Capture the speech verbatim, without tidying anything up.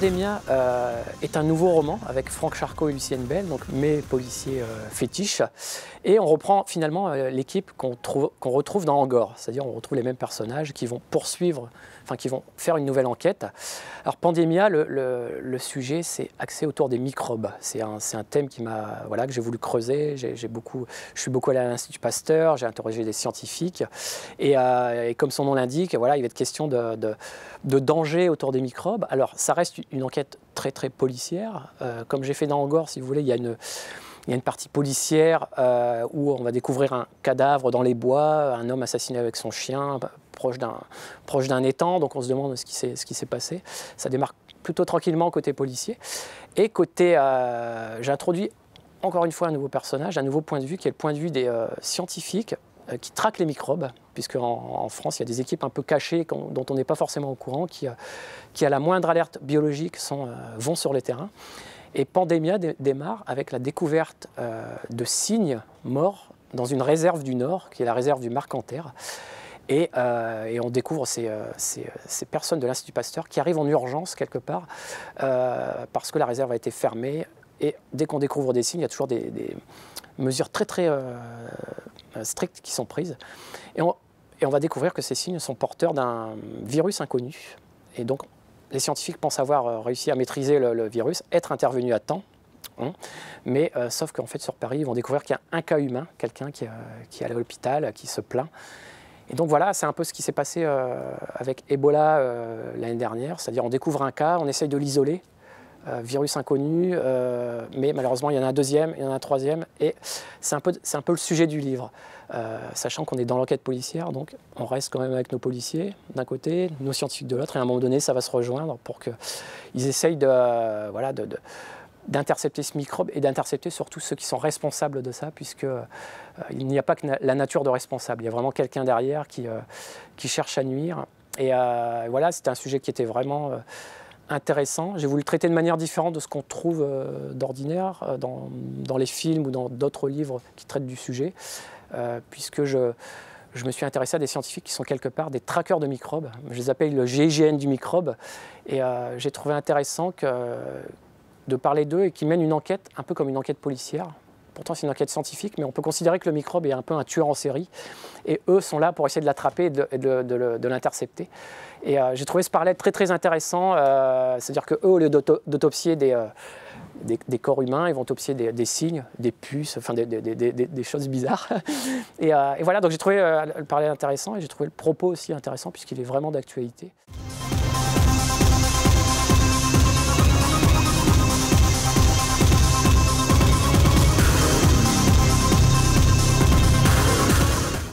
Pandémia euh, est un nouveau roman avec Franck Charcot et Lucienne Bell, donc mes policiers euh, fétiches. Et on reprend finalement euh, l'équipe qu'on qu'on retrouve dans Angor, c'est-à-dire on retrouve les mêmes personnages qui vont poursuivre, enfin qui vont faire une nouvelle enquête. Alors Pandémia, le, le, le sujet c'est axé autour des microbes. C'est un, un thème qui m'a, voilà, que j'ai voulu creuser. J'ai beaucoup, je suis beaucoup allé à l'Institut Pasteur, j'ai interrogé des scientifiques. Et, euh, et comme son nom l'indique, voilà, il va être question de, de, de danger autour des microbes. Alors ça reste une enquête très très policière. Euh, comme j'ai fait dans Angor, si vous voulez, il y a une... Il y a une partie policière euh, où on va découvrir un cadavre dans les bois, un homme assassiné avec son chien, proche d'un proche d'un étang, donc on se demande ce qui s'est ce qui s'est passé. Ça démarre plutôt tranquillement côté policier. Et côté, euh, j'ai introduit encore une fois un nouveau personnage, un nouveau point de vue, qui est le point de vue des euh, scientifiques euh, qui traquent les microbes, puisque en, en France, il y a des équipes un peu cachées dont on n'est pas forcément au courant, qui, euh, qui à la moindre alerte biologique sont, euh, vont sur les terrains. Et Pandémia dé démarre avec la découverte euh, de cygnes morts dans une réserve du Nord, qui est la réserve du Marcanterre. Et, euh, et on découvre ces, euh, ces, ces personnes de l'Institut Pasteur qui arrivent en urgence quelque part, euh, parce que la réserve a été fermée. Et dès qu'on découvre des cygnes, il y a toujours des, des mesures très très euh, strictes qui sont prises. Et on, et on va découvrir que ces cygnes sont porteurs d'un virus inconnu. Et donc, les scientifiques pensent avoir réussi à maîtriser le, le virus, être intervenus à temps, hein, mais euh, sauf qu'en fait sur Paris, ils vont découvrir qu'il y a un cas humain, quelqu'un qui, euh, qui est à l'hôpital, qui se plaint. Et donc voilà, c'est un peu ce qui s'est passé euh, avec Ebola euh, l'année dernière, c'est-à-dire on découvre un cas, on essaye de l'isoler, euh, virus inconnu, euh, mais malheureusement il y en a un deuxième, il y en a un troisième, et c'est un peu, c'est un peu le sujet du livre. Euh, sachant qu'on est dans l'enquête policière, donc on reste quand même avec nos policiers d'un côté, nos scientifiques de l'autre, et à un moment donné, ça va se rejoindre pour qu'ils essayent de, euh, voilà, de, de, d'intercepter ce microbe et d'intercepter surtout ceux qui sont responsables de ça, puisqu'il euh, n'y a pas que na la nature de responsable, il y a vraiment quelqu'un derrière qui, euh, qui cherche à nuire. Et euh, voilà, c'était un sujet qui était vraiment euh, intéressant. J'ai voulu le traiter de manière différente de ce qu'on trouve euh, d'ordinaire euh, dans, dans les films ou dans d'autres livres qui traitent du sujet. Euh, puisque je, je me suis intéressé à des scientifiques qui sont quelque part des traqueurs de microbes. Je les appelle le G I G N du microbe. Et euh, j'ai trouvé intéressant que, de parler d'eux et qu'ils mènent une enquête un peu comme une enquête policière. Pourtant, c'est une enquête scientifique, mais on peut considérer que le microbe est un peu un tueur en série. Et eux sont là pour essayer de l'attraper et de, de, de, de l'intercepter. Et euh, j'ai trouvé ce parallèle très très intéressant. Euh, C'est-à-dire qu'eux, au lieu d'autopsier des... Euh, Des, des corps humains, ils vont autopsier des, des cygnes, des puces, enfin des, des, des, des choses bizarres. Et, euh, et voilà, donc j'ai trouvé euh, le parallèle intéressant et j'ai trouvé le propos aussi intéressant puisqu'il est vraiment d'actualité.